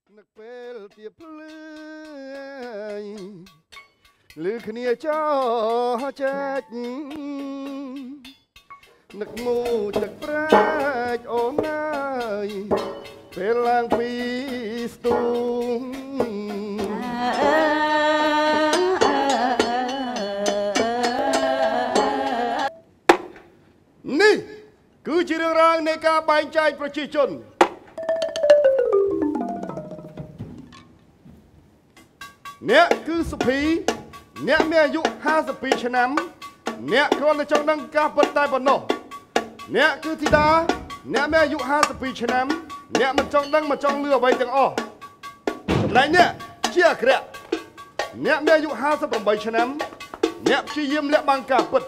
នឹកពេលទៀបភ្លឺលឺគ្នាចោចែកនឹកមូទឹកប្រាច់អូនអើយពេលឡើងពីស្ទូងនេះគឺជារឿងរ៉ាវនៃការបែងចែកប្រជាជនអ្នកគឺសុភីអ្នកមានអាយុ52ឆ្នាំអ្នកគ្រាន់តែចង់ដឹងការពិតតែប៉ុណ្ណោះអ្នកគឺធីតាអ្នកមានអាយុ52ឆ្នាំអ្នកមិនចង់ដឹងមិនចង់លឺអ្វីទាំងអស់ចំណែកអ្នកជាអក្សរអ្នកមានអាយុ58ឆ្នាំអ្នកព្យាយាមលាក់បាំងការពិត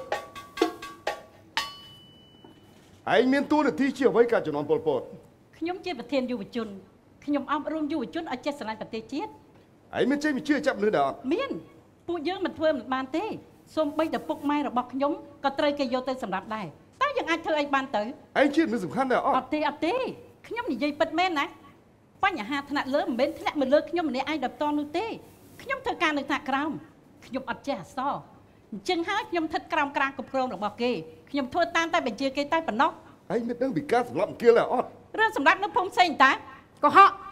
ឯងមានតួនាទីជាអ្វីការជំនាន់ប៉ុលពតខ្ញុំជាប្រធានយុវជនខ្ញុំអប់រំយុវជនឲ្យចេះស្រឡាញ់ប្រទេសជាតិឯងមានចេះវិជាចាប់មនុស្សដែរអត់មានពួកយើងមិនធ្វើមិនបានទេសូម្បីតែពុកម៉ែរបស់ខ្ញុំក៏ត្រូវគេយកទៅសម្រាប់ដែរតែយើងអាចធ្វើអីបានទៅឯងជាមនុស្សសំខាន់ដែរអត់អត់ទេខ្ញុំនិយាយពិតមែនណាបញ្ហាថ្នាក់លើមិនមែនធ្លាក់មកលើខ្ញុំម្នាក់ឯងដល់តនោះទេខ្ញុំធ្វើការនៅថ្នាក់ក្រោមខ្ញុំអត់ចេះអក្សរអញ្ចឹងហើយខ្ញុំស្ថិតក្រោមការគ្រប់គ្រងរបស់គេខ្ញុំធ្វើតាមតែបញ្ជាគេតែប៉ុណ្ណោះឯងមានដឹងពីការសម្លាប់អង្គាលដែរអត់រឿងសម្រាប់នៅភូមិផ្សេងតាកុហក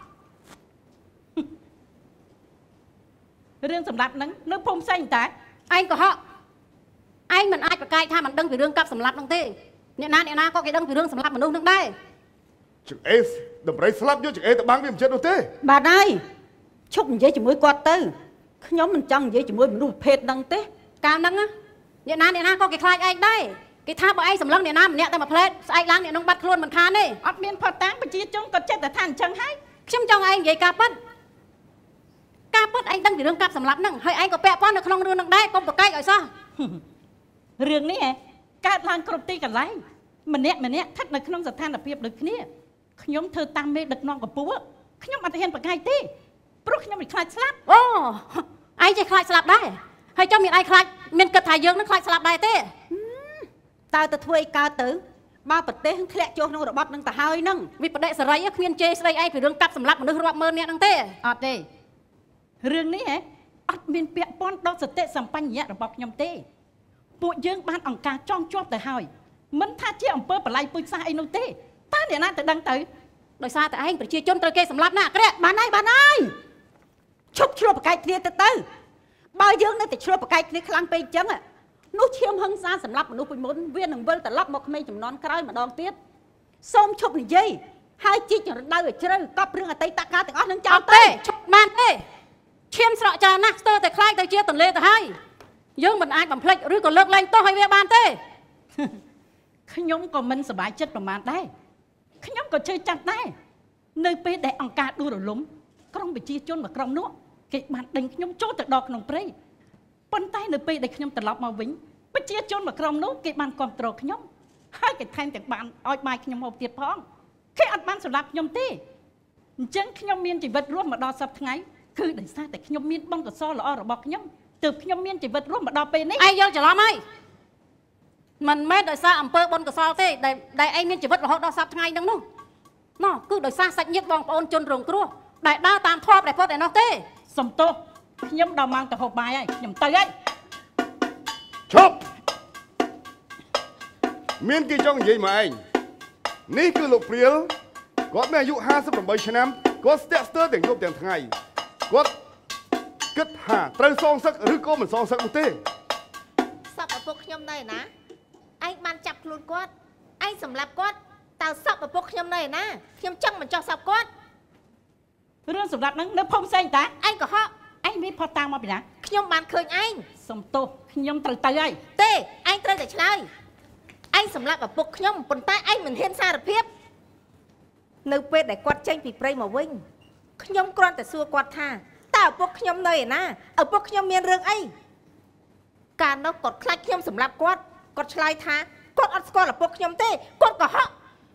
រឿងសម្រាប់នឹងនៅភូមិផ្សេងតាឯងកុហកឯងមិនអាចប្រកែកថាមិនដឹងពីរឿងកាប់សម្លាប់នឹងទេអ្នកណាក៏គេដឹងពីរឿងសម្លាប់មនុស្សនឹងដែរចង្អេសតម្រៃស្លាប់យកចង្អេសទៅបាំងវាមិនចិត្តនោះទេបាទហើយឈប់និយាយជាមួយគាត់ទៅខ្ញុំមិនចង់និយាយជាមួយមនុស្សប្រភេទហ្នឹងទេកាលហ្នឹងអ្នកណាក៏គេខ្លាចឯងដែរគេថាបើឯងសម្លឹងអ្នកណាម្នាក់តែមួយផ្លែតស្អែកឡើងអ្នកនឹងបាត់ខ្លួនមិនខានទេអត់មានផុតតាំងប្រជាជនគាត់ចិត្តតែថាអញ្ចឹងហើយខ្ញុំចង់ឯងនិយាយការពិតឯងដឹងពីរឿងកាប់សម្លាប់ហ្នឹងហើយឯងក៏ពាក់ព័ន្ធនៅក្នុងរឿងហ្នឹងដែរកុំប្រកែកឲ្យសោះរឿងនេះកើតឡើងគ្រប់ទីកន្លែងម្នាក់ស្ថិតនៅក្នុងស្ថានភាពដូចគ្នាខ្ញុំធ្វើតាមមេដឹកនាំកម្ពុជាខ្ញុំអត់ហ៊ានប្រកែកទេព្រោះខ្ញុំមិនខ្លាចស្លាប់អូឯងចេះខ្លាចស្លាប់ដែរហើយចង់មានឯងខ្លាចមានគិតថាយើងនឹងខ្លាចស្លាប់ដែរទេតើទៅធ្វើអីកើតទៅបើប្រទេសធ្លាក់ចុះក្នុងរបបនឹងទៅហើយនឹងវិបដិសេរីគ្មានជេរស្ដីឯងពីរឿងកាប់សម្លាប់មនុស្សរាប់ម៉ឺននាក់ហ្នឹងទេអត់ទេរឿងនេះអត់មានពាក់ព័ន្ធដល់សតិសម្បញ្ញៈរបស់ខ្ញុំទេពួកយើងបានអង្គការចងជាប់ទៅហើយមិនថាជាអង្គើបល័យពុជសាសអីនោះទេតើអ្នកណាទៅដឹងទៅដោយសារតែឯងប្រជាជនត្រូវគេសម្លាប់ណាអក្សរបានហើយឈប់ឆ្លោះប្រកែកគ្នាទៅបើយើងនៅតែឆ្លោះប្រកែកគ្នាខ្លាំងពេកអញ្ចឹងនោះឈាមហឹង្សាសម្លាប់មនុស្សពីមុនវានឹងវិលត្រឡប់មកក្មេងចំនួនក្រោយម្ដងទៀតសូមឈប់និយាយហើយជីករណ្ដៅឲ្យជ្រៅកប់រឿងអតីតកាលទាំងអស់នឹងចោលទេឈប់បានទេឈាមស្រក់ច្រើនណាស់ស្ទើរតែខ្លាចទៅជាទន្លេទៅហើយយើងមិនអាចបំភ្លេចឬក៏លើកលែងទោសឲ្យវាបានទេខ្ញុំក៏មិនសប្បាយចិត្តប្រមាណដែរខ្ញុំក៏ជឿចាត់ដែរនៅពេលដែលអង្គការដួលរលំក្រុមប្រជាជនមួយក្រុមនោះគេបានដេញខ្ញុំចូលទៅដល់ក្នុងព្រៃប៉ុន្តែនៅពេលដែលខ្ញុំត្រឡប់មកវិញប្រជាជនមួយក្រុមនោះគេបានគ្រប់គ្រងខ្ញុំហើយគេថែមទាំងបានឲ្យបាយខ្ញុំហូបទៀតផងគេអត់បានសម្លាប់ខ្ញុំទេអញ្ចឹងខ្ញុំមានជីវិតរស់មកដល់សប្តាហ៍ថ្ងៃគឺដោយសារតែខ្ញុំមានបុណ្យកុសលល្អរបស់ខ្ញុំទើបខ្ញុំមានជីវិតរស់មកដល់ពេលនេះឯងយល់ច្រឡំហើយមិនមែនដោយសារអំពើបុណ្យកុសលទេដែលឯងមានជីវិតរហូតដល់សប្តាហ៍ថ្ងៃហ្នឹងនោះគឺដោយសារសាច់ញាតិបងប្អូនជនរងគ្រោះដែលដើរតាមធម៌ព្រះពុទ្ធឯនោះទេសំទោសខ្ញុំដល់ម៉ោងទៅហូបបាយហើយខ្ញុំទៅហើយឈប់មានគេចង់និយាយមកឯងនេះគឺលោកព្រាលគាត់មានអាយុ58ឆ្នាំគាត់ស្ទាក់ស្ទើរទាំងយប់ទាំងថ្ងៃគាត់គិតថាត្រូវសងសឹកឬក៏មិនសងសឹកនោះទេសពឪពុកខ្ញុំនៅណាឯងបានចាប់ខ្លួនគាត់ឯងសម្លាប់គាត់តើសពឪពុកខ្ញុំនៅណាខ្ញុំចង់មិនចោះសពគាត់រឿងសម្រាប់ហ្នឹងនៅភូមិផ្សេងតាឯងកុហកឯងមានផុសតាំងមកពីណាខ្ញុំបានឃើញឯងសំទោសខ្ញុំត្រូវទៅហើយទេឯងត្រូវតែឆ្លើយឯងសម្លាប់ឪពុកខ្ញុំប៉ុន្តែឯងមិនហ៊ានសារភាពនៅពេលដែលគាត់ចេញពីព្រៃមកវិញខ្ញុំគ្រាន់តែសួរគាត់ថាតើឪពុកខ្ញុំនៅឯណាឪពុកខ្ញុំមានរឿងអីកាលនោះគាត់ខ្លាចខ្ញុំសម្លាប់គាត់ឆ្លើយថាគាត់អត់ស្គាល់ឪពុកខ្ញុំទេគាត់កុហក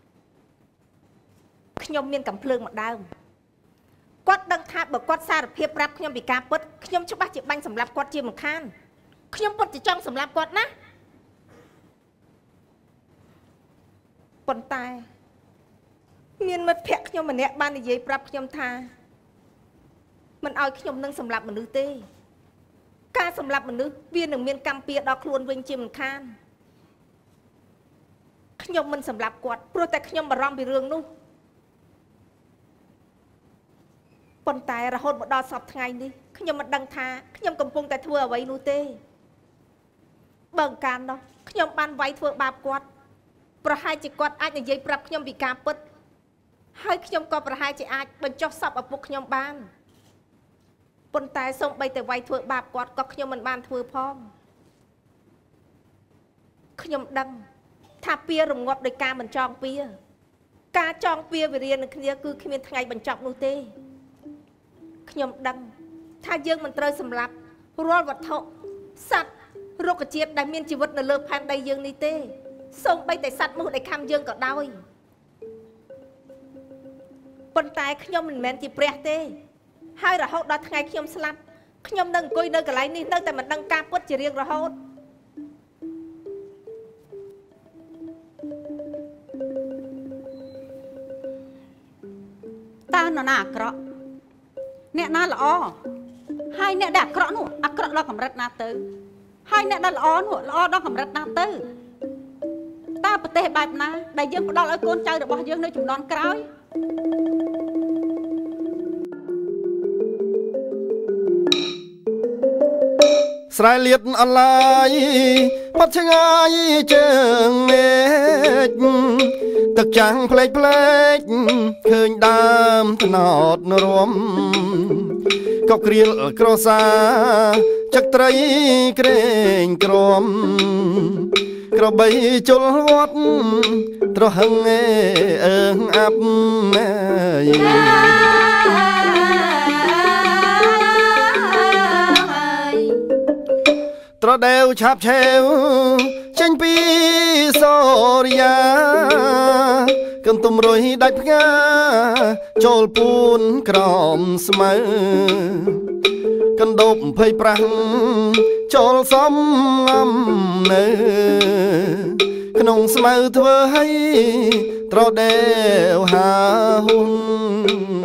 ខ្ញុំមានកំភ្លើងមួយដើមគាត់ដឹងថាបើគាត់សារភាពប្រាប់ខ្ញុំពីការពិតខ្ញុំច្បាស់ជាបាញ់សម្លាប់គាត់ជាមិនខានខ្ញុំពិតជាចង់សម្លាប់គាត់ណាប៉ុន្តែមានមិត្តភក្តិខ្ញុំម្នាក់បាននិយាយប្រាប់ខ្ញុំថាមិនឲ្យខ្ញុំនឹងសម្លាប់មនុស្សទេការសម្លាប់មនុស្សវានឹងមានកម្មពៀដល់ខ្លួនវិញជាមិនខានខ្ញុំមិនសម្លាប់គាត់ព្រោះតែខ្ញុំបារម្ភពីរឿងនោះប៉ុន្តែរហូតមកដល់សពថ្ងៃនេះខ្ញុំមិនដឹងថាខ្ញុំកំពុងតែធ្វើអ្វីនោះទេបើកាលនោះខ្ញុំបានវាយធ្វើបាបគាត់ប្រហែលជាគាត់អាចនិយាយប្រាប់ខ្ញុំពីការពិតហើយខ្ញុំក៏ប្រហែលជាអាចបញ្ចុះសពឪពុកខ្ញុំបានប៉ុន្តែសូម្បីតែវាយធ្វើបាបគាត់ក៏ខ្ញុំមិនបានធ្វើផងខ្ញុំដឹងថាពៀរងាប់ដោយការមិនចងពៀការចងពៀវិរិយនឹងគ្នាគឺគ្មានថ្ងៃបញ្ចប់នោះទេខ្ញុំដឹងថាយើងមិនត្រូវសម្លាប់រាល់វត្ថុសត្វរុក្ខជាតិដែលមានជីវិតនៅលើផែនដីយើងនេះទេសូម្បីតែសត្វមូសដែលខំយើងក៏ដោយប៉ុន្តែខ្ញុំមិនមែនជាព្រះទេហើយរហូតដល់ថ្ងៃខ្ញុំស្លាប់ខ្ញុំនឹងអង្គុយនៅកន្លែងនេះនៅតែមិនដឹងការពិតជារៀងរហូតតើនរណាអាក្រក់អ្នកណាល្អហើយអ្នកដែលអាក្រក់នោះអាក្រក់ដល់កម្រិតណាទៅហើយអ្នកដែលល្អនោះល្អដល់កម្រិតណាទៅតើប្រទេសបែបណាដែលយើងផ្ដល់ឲ្យកូនចៅរបស់យើងនៅជំនាន់ក្រោយស្រែលៀតអនឡាយផុតឆ្ងាយជើងមេឃទឹកចាំងផ្លេកផ្លេកឃើញដើមត្នោតរំក៏ក្រៀលក្រសាចឹកត្រីក្រែងក្រំក្របីជលវត្តត្រហឹងអើងអាប់ត្រដែវឆាប់ឆេវចេញពីសូរិយាកន្ទុំរុយដាច់ផ្កាចូលពូនក្រមស្មៅកណ្ដូប20ប្រាំងចូលសំងំនៅក្នុងស្មៅធ្វើឲ្យត្រដែវហាហ៊ុន